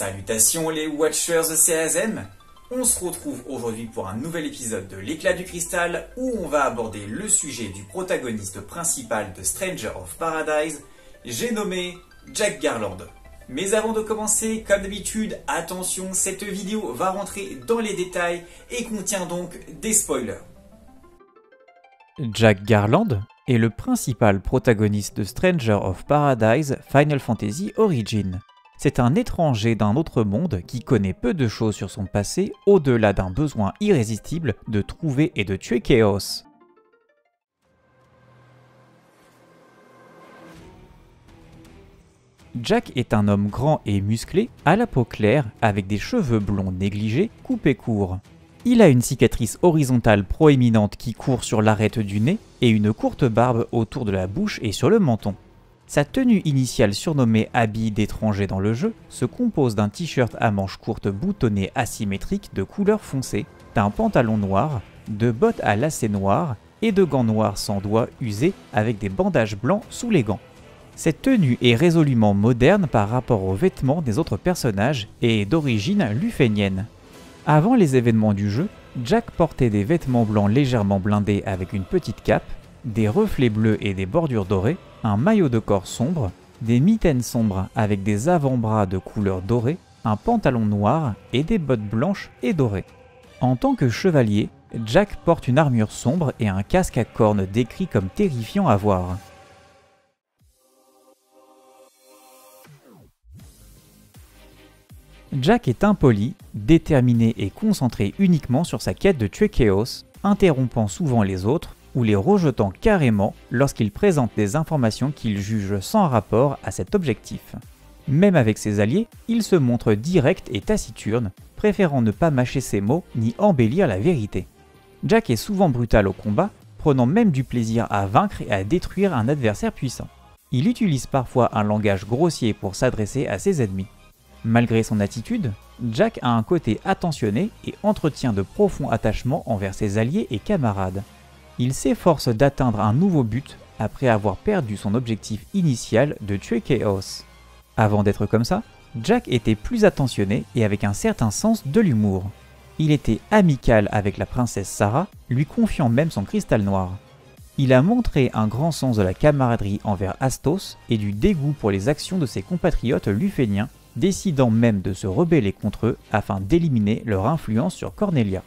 Salutations les Watchers de CASM. On se retrouve aujourd'hui pour un nouvel épisode de l'Éclat du Cristal où on va aborder le sujet du protagoniste principal de Stranger of Paradise, j'ai nommé Jack Garland. Mais avant de commencer, comme d'habitude, attention, cette vidéo va rentrer dans les détails et contient donc des spoilers. Jack Garland est le principal protagoniste de Stranger of Paradise Final Fantasy Origin. C'est un étranger d'un autre monde qui connaît peu de choses sur son passé au-delà d'un besoin irrésistible de trouver et de tuer Chaos. Jack est un homme grand et musclé, à la peau claire, avec des cheveux blonds négligés, coupés courts. Il a une cicatrice horizontale proéminente qui court sur l'arête du nez et une courte barbe autour de la bouche et sur le menton. Sa tenue initiale surnommée habit d'étranger dans le jeu se compose d'un t-shirt à manches courtes boutonnées asymétriques de couleur foncée, d'un pantalon noir, de bottes à lacets noirs et de gants noirs sans doigts usés avec des bandages blancs sous les gants. Cette tenue est résolument moderne par rapport aux vêtements des autres personnages et est d'origine lufénienne. Avant les événements du jeu, Jack portait des vêtements blancs légèrement blindés avec une petite cape, des reflets bleus et des bordures dorées, un maillot de corps sombre, des mitaines sombres avec des avant-bras de couleur dorée, un pantalon noir et des bottes blanches et dorées. En tant que chevalier, Jack porte une armure sombre et un casque à cornes décrit comme terrifiant à voir. Jack est impoli, déterminé et concentré uniquement sur sa quête de tuer Chaos, interrompant souvent les autres ou les rejetant carrément lorsqu'il présente des informations qu'il juge sans rapport à cet objectif. Même avec ses alliés, il se montre direct et taciturne, préférant ne pas mâcher ses mots ni embellir la vérité. Jack est souvent brutal au combat, prenant même du plaisir à vaincre et à détruire un adversaire puissant. Il utilise parfois un langage grossier pour s'adresser à ses ennemis. Malgré son attitude, Jack a un côté attentionné et entretient de profonds attachements envers ses alliés et camarades. Il s'efforce d'atteindre un nouveau but après avoir perdu son objectif initial de tuer Chaos. Avant d'être comme ça, Jack était plus attentionné et avec un certain sens de l'humour. Il était amical avec la princesse Sarah, lui confiant même son cristal noir. Il a montré un grand sens de la camaraderie envers Astos et du dégoût pour les actions de ses compatriotes luféniens, décidant même de se rebeller contre eux afin d'éliminer leur influence sur Cornelia.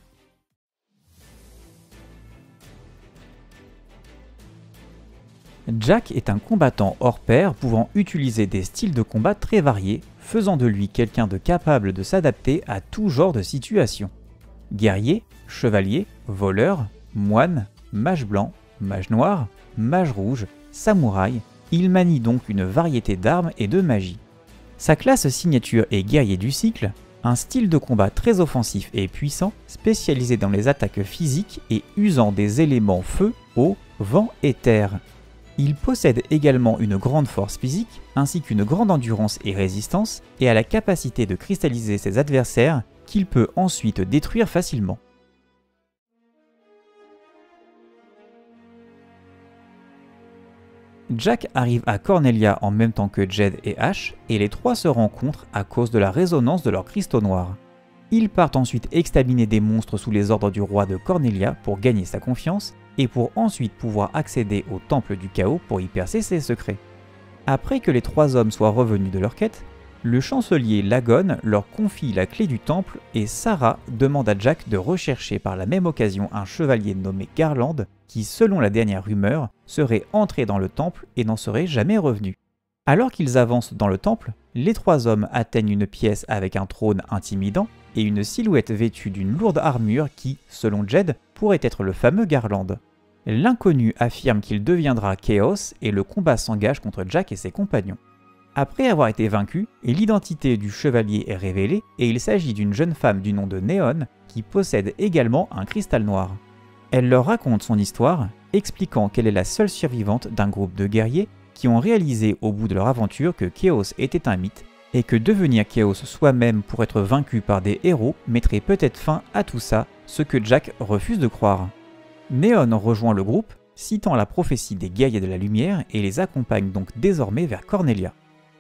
Jack est un combattant hors pair pouvant utiliser des styles de combat très variés, faisant de lui quelqu'un de capable de s'adapter à tout genre de situation. Guerrier, chevalier, voleur, moine, mage blanc, mage noir, mage rouge, samouraï, il manie donc une variété d'armes et de magie. Sa classe signature est guerrier du cycle, un style de combat très offensif et puissant, spécialisé dans les attaques physiques et usant des éléments feu, eau, vent et terre. Il possède également une grande force physique, ainsi qu'une grande endurance et résistance, et a la capacité de cristalliser ses adversaires, qu'il peut ensuite détruire facilement. Jack arrive à Cornelia en même temps que Jed et Ash, et les trois se rencontrent à cause de la résonance de leurs cristaux noirs. Ils partent ensuite exterminer des monstres sous les ordres du roi de Cornelia pour gagner sa confiance, et pour ensuite pouvoir accéder au temple du chaos pour y percer ses secrets. Après que les trois hommes soient revenus de leur quête, le chancelier Lagon leur confie la clé du temple et Sarah demande à Jack de rechercher par la même occasion un chevalier nommé Garland qui, selon la dernière rumeur, serait entré dans le temple et n'en serait jamais revenu. Alors qu'ils avancent dans le temple, les trois hommes atteignent une pièce avec un trône intimidant et une silhouette vêtue d'une lourde armure qui, selon Jed, pourrait être le fameux Garland. L'inconnu affirme qu'il deviendra Chaos et le combat s'engage contre Jack et ses compagnons. Après avoir été vaincu, l'identité du chevalier est révélée et il s'agit d'une jeune femme du nom de Neon qui possède également un cristal noir. Elle leur raconte son histoire, expliquant qu'elle est la seule survivante d'un groupe de guerriers qui ont réalisé au bout de leur aventure que Chaos était un mythe et que devenir Chaos soi-même pour être vaincu par des héros mettrait peut-être fin à tout ça, ce que Jack refuse de croire. Neon rejoint le groupe, citant la prophétie des guerriers de la lumière et les accompagne donc désormais vers Cornelia.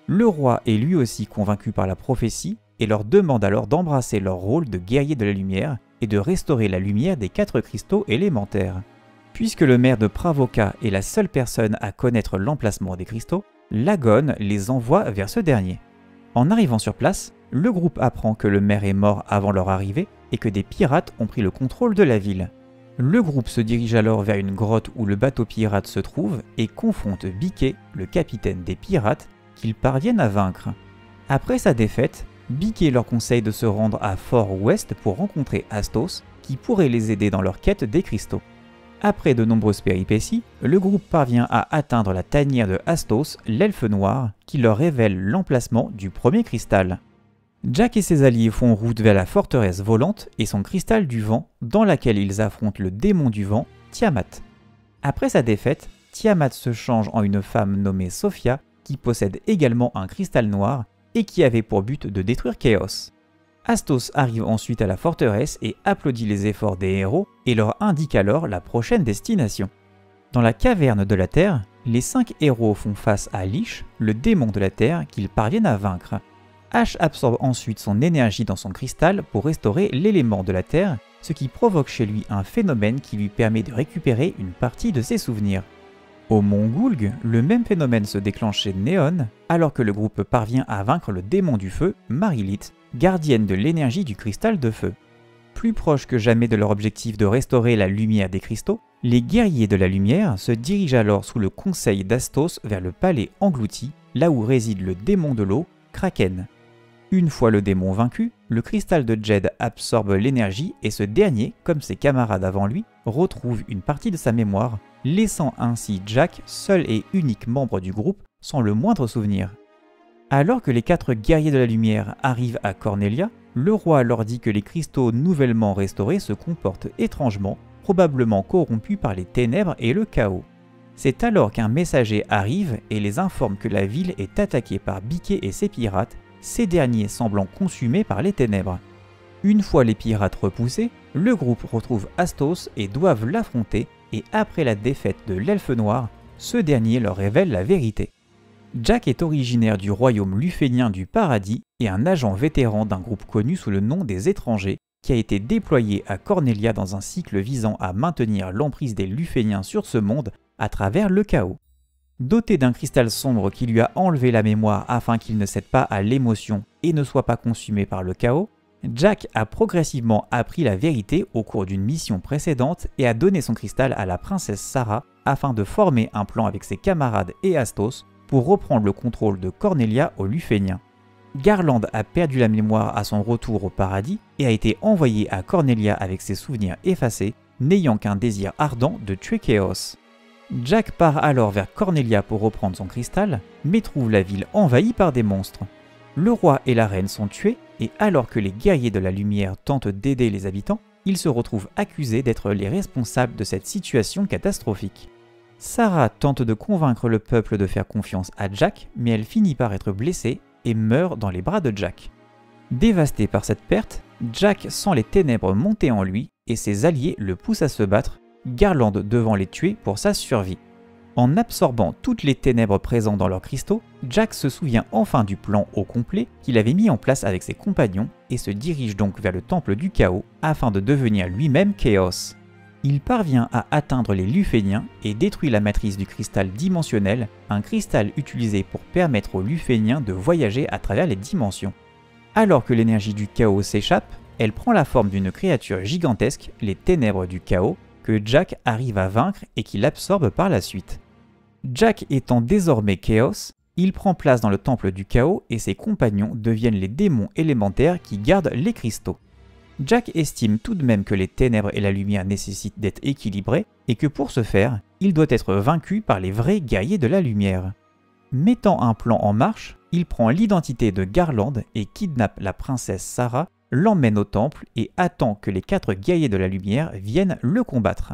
Le roi est lui aussi convaincu par la prophétie et leur demande alors d'embrasser leur rôle de guerrier de la lumière et de restaurer la lumière des 4 cristaux élémentaires. Puisque le maire de Pravoka est la seule personne à connaître l'emplacement des cristaux, Lagon les envoie vers ce dernier. En arrivant sur place, le groupe apprend que le maire est mort avant leur arrivée et que des pirates ont pris le contrôle de la ville. Le groupe se dirige alors vers une grotte où le bateau pirate se trouve et confronte Biquet, le capitaine des pirates, qu'ils parviennent à vaincre. Après sa défaite, Biquet leur conseille de se rendre à Fort West pour rencontrer Astos, qui pourrait les aider dans leur quête des cristaux. Après de nombreuses péripéties, le groupe parvient à atteindre la tanière de Astos, l'elfe noir, qui leur révèle l'emplacement du premier cristal. Jack et ses alliés font route vers la forteresse volante et son cristal du vent, dans laquelle ils affrontent le démon du vent, Tiamat. Après sa défaite, Tiamat se change en une femme nommée Sophia, qui possède également un cristal noir et qui avait pour but de détruire Chaos. Astos arrive ensuite à la forteresse et applaudit les efforts des héros et leur indique alors la prochaine destination. Dans la caverne de la Terre, les 5 héros font face à Lich, le démon de la Terre, qu'ils parviennent à vaincre. Ash absorbe ensuite son énergie dans son cristal pour restaurer l'élément de la Terre, ce qui provoque chez lui un phénomène qui lui permet de récupérer une partie de ses souvenirs. Au Mont Gulg, le même phénomène se déclenche chez Neon, alors que le groupe parvient à vaincre le démon du feu, Marilith, gardienne de l'énergie du cristal de feu. Plus proche que jamais de leur objectif de restaurer la lumière des cristaux, les guerriers de la lumière se dirigent alors sous le conseil d'Astos vers le palais englouti, là où réside le démon de l'eau, Kraken. Une fois le démon vaincu, le cristal de Jed absorbe l'énergie et ce dernier, comme ses camarades avant lui, retrouve une partie de sa mémoire, laissant ainsi Jack seul et unique membre du groupe sans le moindre souvenir. Alors que les 4 guerriers de la lumière arrivent à Cornelia, le roi leur dit que les cristaux nouvellement restaurés se comportent étrangement, probablement corrompus par les ténèbres et le chaos. C'est alors qu'un messager arrive et les informe que la ville est attaquée par Biquet et ses pirates, ces derniers semblant consumés par les ténèbres. Une fois les pirates repoussés, le groupe retrouve Astos et doivent l'affronter, et après la défaite de l'elfe noir, ce dernier leur révèle la vérité. Jack est originaire du royaume lufénien du Paradis et un agent vétéran d'un groupe connu sous le nom des Étrangers, qui a été déployé à Cornelia dans un cycle visant à maintenir l'emprise des Luféniens sur ce monde à travers le chaos. Doté d'un cristal sombre qui lui a enlevé la mémoire afin qu'il ne cède pas à l'émotion et ne soit pas consumé par le chaos, Jack a progressivement appris la vérité au cours d'une mission précédente et a donné son cristal à la princesse Sarah afin de former un plan avec ses camarades et Astos pour reprendre le contrôle de Cornelia aux Luféniens. Garland a perdu la mémoire à son retour au paradis et a été envoyé à Cornelia avec ses souvenirs effacés, n'ayant qu'un désir ardent de tuer Chaos. Jack part alors vers Cornelia pour reprendre son cristal, mais trouve la ville envahie par des monstres. Le roi et la reine sont tués, et alors que les guerriers de la lumière tentent d'aider les habitants, ils se retrouvent accusés d'être les responsables de cette situation catastrophique. Sarah tente de convaincre le peuple de faire confiance à Jack, mais elle finit par être blessée et meurt dans les bras de Jack. Dévasté par cette perte, Jack sent les ténèbres monter en lui et ses alliés le poussent à se battre, Garland devant les tuer pour sa survie. En absorbant toutes les ténèbres présentes dans leurs cristaux, Jack se souvient enfin du plan au complet qu'il avait mis en place avec ses compagnons et se dirige donc vers le temple du chaos afin de devenir lui-même Chaos. Il parvient à atteindre les Luféniens et détruit la matrice du cristal dimensionnel, un cristal utilisé pour permettre aux Luféniens de voyager à travers les dimensions. Alors que l'énergie du chaos s'échappe, elle prend la forme d'une créature gigantesque, les ténèbres du chaos, que Jack arrive à vaincre et qu'il absorbe par la suite. Jack étant désormais Chaos, il prend place dans le temple du chaos et ses compagnons deviennent les démons élémentaires qui gardent les cristaux. Jack estime tout de même que les ténèbres et la lumière nécessitent d'être équilibrés et que pour ce faire, il doit être vaincu par les vrais guerriers de la lumière. Mettant un plan en marche, il prend l'identité de Garland et kidnappe la princesse Sarah, l'emmène au temple et attend que les 4 guerriers de la lumière viennent le combattre.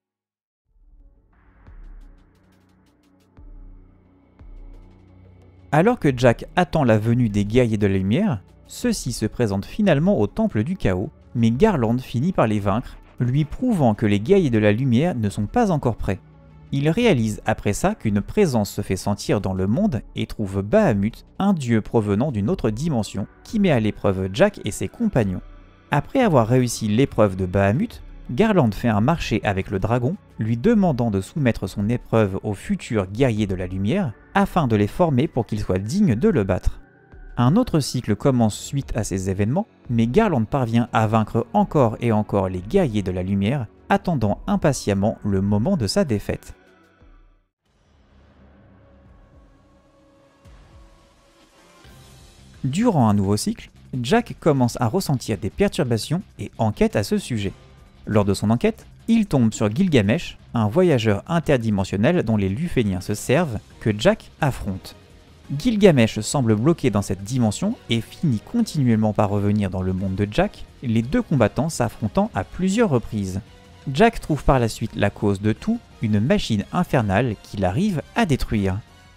Alors que Jack attend la venue des guerriers de la lumière, ceux-ci se présentent finalement au temple du chaos, mais Garland finit par les vaincre, lui prouvant que les guerriers de la lumière ne sont pas encore prêts. Il réalise après ça qu'une présence se fait sentir dans le monde et trouve Bahamut, un dieu provenant d'une autre dimension, qui met à l'épreuve Jack et ses compagnons. Après avoir réussi l'épreuve de Bahamut, Garland fait un marché avec le dragon, lui demandant de soumettre son épreuve aux futurs guerriers de la lumière, afin de les former pour qu'ils soient dignes de le battre. Un autre cycle commence suite à ces événements, mais Garland parvient à vaincre encore et encore les guerriers de la lumière, attendant impatiemment le moment de sa défaite. Durant un nouveau cycle, Jack commence à ressentir des perturbations et enquête à ce sujet. Lors de son enquête, il tombe sur Gilgamesh, un voyageur interdimensionnel dont les Luféniens se servent, que Jack affronte. Gilgamesh semble bloqué dans cette dimension et finit continuellement par revenir dans le monde de Jack, les deux combattants s'affrontant à plusieurs reprises. Jack trouve par la suite la cause de tout, une machine infernale qu'il arrive à détruire.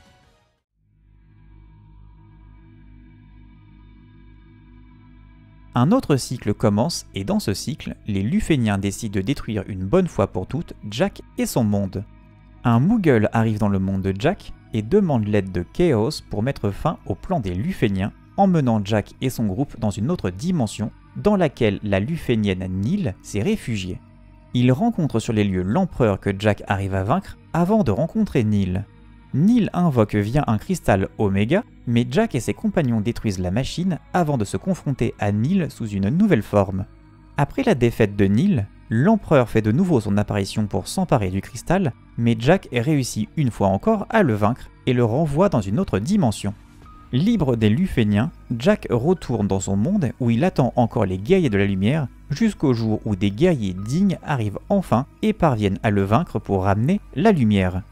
Un autre cycle commence et dans ce cycle, les Luféniens décident de détruire une bonne fois pour toutes Jack et son monde. Un Moogle arrive dans le monde de Jack et demande l'aide de Chaos pour mettre fin au plan des Luféniens, emmenant Jack et son groupe dans une autre dimension dans laquelle la Lufénienne Nil s'est réfugiée. Il rencontre sur les lieux l'empereur que Jack arrive à vaincre avant de rencontrer Nil. Nil invoque via un cristal Oméga, mais Jack et ses compagnons détruisent la machine avant de se confronter à Nil sous une nouvelle forme. Après la défaite de Nil, l'empereur fait de nouveau son apparition pour s'emparer du cristal, mais Jack réussit une fois encore à le vaincre et le renvoie dans une autre dimension. Libre des Luféniens, Jack retourne dans son monde où il attend encore les guerriers de la lumière jusqu'au jour où des guerriers dignes arrivent enfin et parviennent à le vaincre pour ramener la lumière.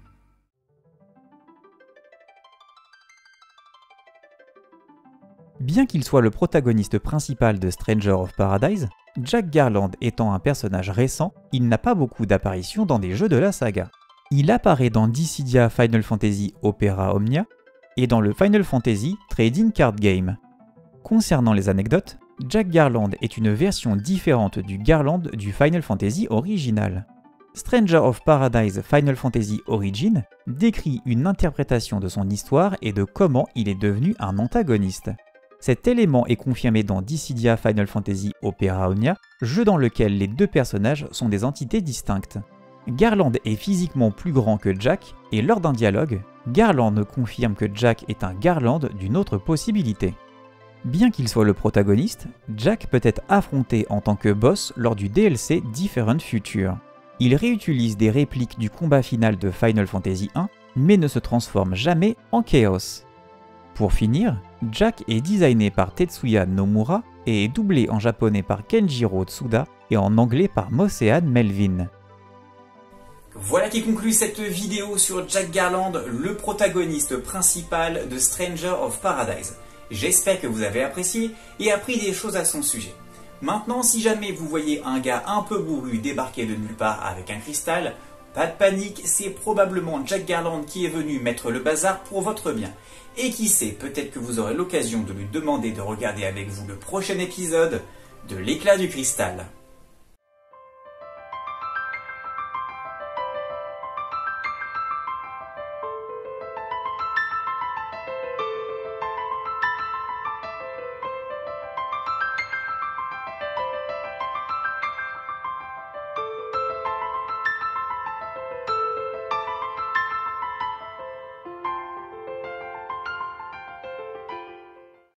Bien qu'il soit le protagoniste principal de Stranger of Paradise, Jack Garland étant un personnage récent, il n'a pas beaucoup d'apparitions dans des jeux de la saga. Il apparaît dans Dissidia Final Fantasy Opera Omnia et dans le Final Fantasy Trading Card Game. Concernant les anecdotes, Jack Garland est une version différente du Garland du Final Fantasy original. Stranger of Paradise Final Fantasy Origin décrit une interprétation de son histoire et de comment il est devenu un antagoniste. Cet élément est confirmé dans Dissidia Final Fantasy Opera Omnia, jeu dans lequel les deux personnages sont des entités distinctes. Garland est physiquement plus grand que Jack, et lors d'un dialogue, Garland confirme que Jack est un Garland d'une autre possibilité. Bien qu'il soit le protagoniste, Jack peut être affronté en tant que boss lors du DLC Different Future. Il réutilise des répliques du combat final de Final Fantasy 1, mais ne se transforme jamais en Chaos. Pour finir, Jack est designé par Tetsuya Nomura et est doublé en japonais par Kenjiro Tsuda et en anglais par Mosean Melvin. Voilà qui conclut cette vidéo sur Jack Garland, le protagoniste principal de Stranger of Paradise. J'espère que vous avez apprécié et appris des choses à son sujet. Maintenant, si jamais vous voyez un gars un peu bourru débarquer de nulle part avec un cristal, pas de panique, c'est probablement Jack Garland qui est venu mettre le bazar pour votre bien. Et qui sait, peut-être que vous aurez l'occasion de lui demander de regarder avec vous le prochain épisode de l'Éclat du Cristal.